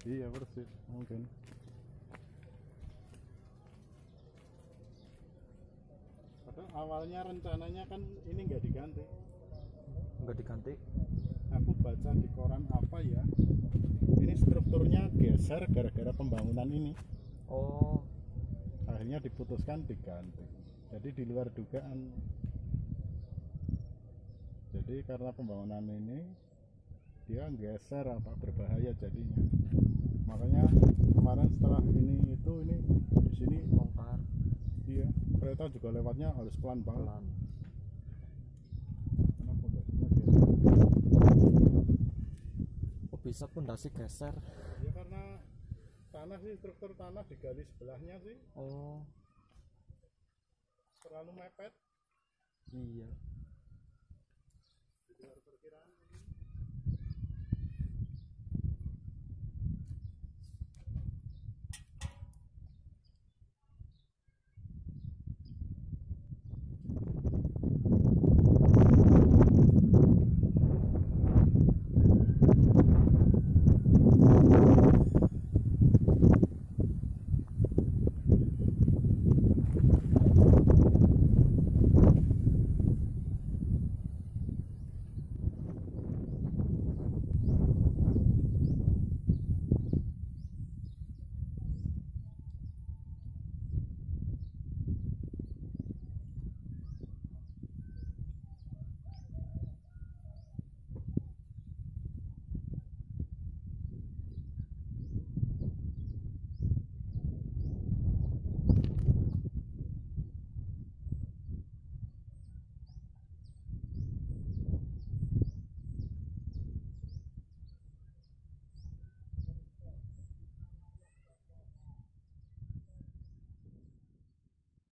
Iya persis mungkin. Padahal awalnya rencananya kan ini nggak diganti. Nggak diganti. Aku baca di koran apa ya, ini strukturnya geser gara-gara pembangunan ini. Oh, Akhirnya diputuskan diganti. Jadi di luar dugaan. Jadi karena pembangunan ini dia geser apa berbahaya jadinya. Makanya kemarin setelah ini itu ini di sini longgar. iya kereta juga lewatnya harus pelan banget. Pelan. Karena pondasinya geser. Oh, bisa pondasi geser. Ya karena tanah sih, struktur tanah digali sebelahnya sih Oh, terlalu mepet. iya.